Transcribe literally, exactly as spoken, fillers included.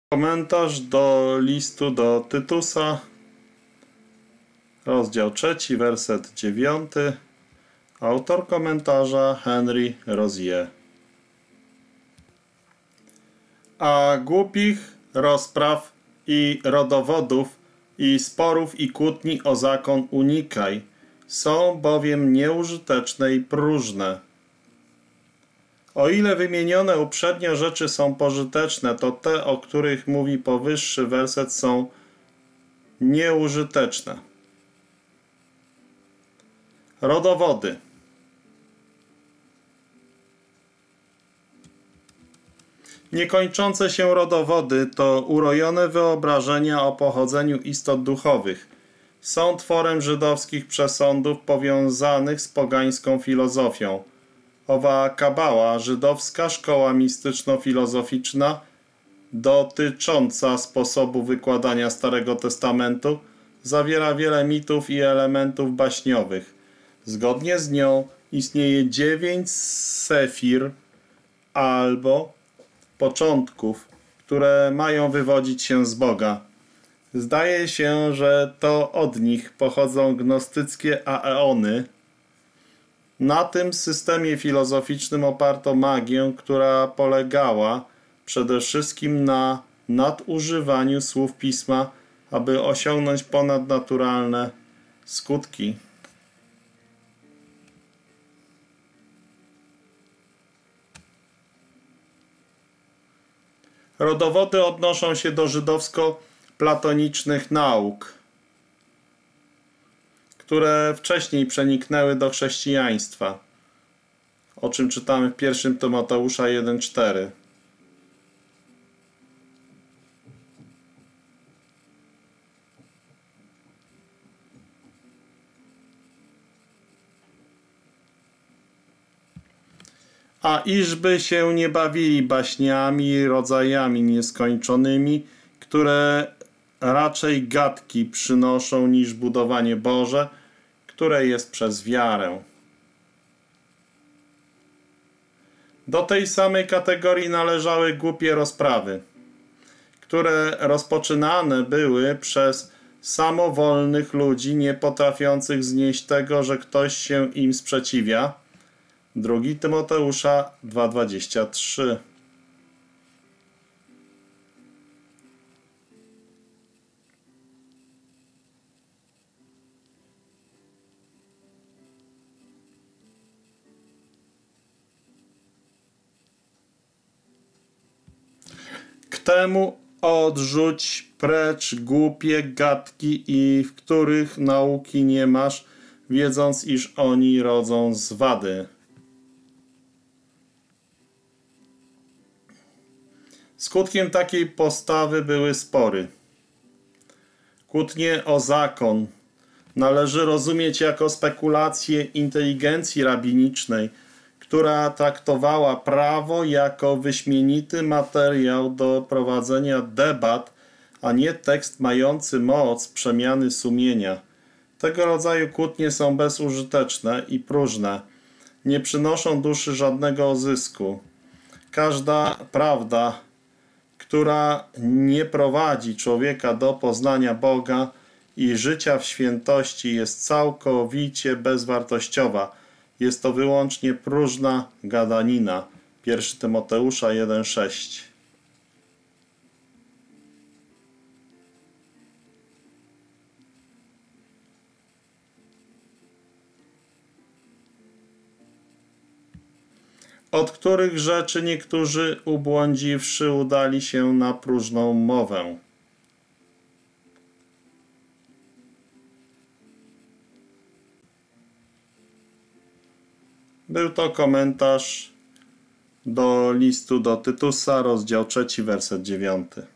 Komentarz do listu do Tytusa, rozdział trzeci, werset dziewiąty. Autor komentarza Henry Rozier. A głupich rozpraw i rodowodów i sporów i kłótni o zakon unikaj, są bowiem nieużyteczne i próżne. O ile wymienione uprzednio rzeczy są pożyteczne, to te, o których mówi powyższy werset, są nieużyteczne. Rodowody. Niekończące się rodowody to urojone wyobrażenia o pochodzeniu istot duchowych. Są tworem żydowskich przesądów powiązanych z pogańską filozofią. Owa kabała, żydowska szkoła mistyczno-filozoficzna dotycząca sposobu wykładania Starego Testamentu, zawiera wiele mitów i elementów baśniowych. Zgodnie z nią istnieje dziewięć sefir albo początków, które mają wywodzić się z Boga. Zdaje się, że to od nich pochodzą gnostyckie aeony. Na tym systemie filozoficznym oparto magię, która polegała przede wszystkim na nadużywaniu słów Pisma, aby osiągnąć ponadnaturalne skutki. Rodowody odnoszą się do żydowsko-platonicznych nauk, które wcześniej przeniknęły do chrześcijaństwa, o czym czytamy w pierwszym Tymoteusza jeden cztery. A iżby się nie bawili baśniami i rodzajami nieskończonymi, które raczej gadki przynoszą niż budowanie Boże, które jest przez wiarę. Do tej samej kategorii należały głupie rozprawy, które rozpoczynane były przez samowolnych ludzi nie potrafiących znieść tego, że ktoś się im sprzeciwia. drugi Tymoteusza dwa dwadzieścia trzy. K temu odrzuć precz głupie gadki, i w których nauki nie masz, wiedząc, iż oni rodzą zwady. Skutkiem takiej postawy były spory. Kłótnie o zakon należy rozumieć jako spekulację inteligencji rabinicznej, która traktowała prawo jako wyśmienity materiał do prowadzenia debat, a nie tekst mający moc przemiany sumienia. Tego rodzaju kłótnie są bezużyteczne i próżne. Nie przynoszą duszy żadnego zysku. Każda prawda, która nie prowadzi człowieka do poznania Boga i życia w świętości, jest całkowicie bezwartościowa. Jest to wyłącznie próżna gadanina. pierwszy Tymoteusza jeden sześć. Od których rzeczy niektórzy, ubłądziwszy, udali się na próżną mowę. Był to komentarz do listu do Tytusa, rozdział trzeci, werset dziewiąty.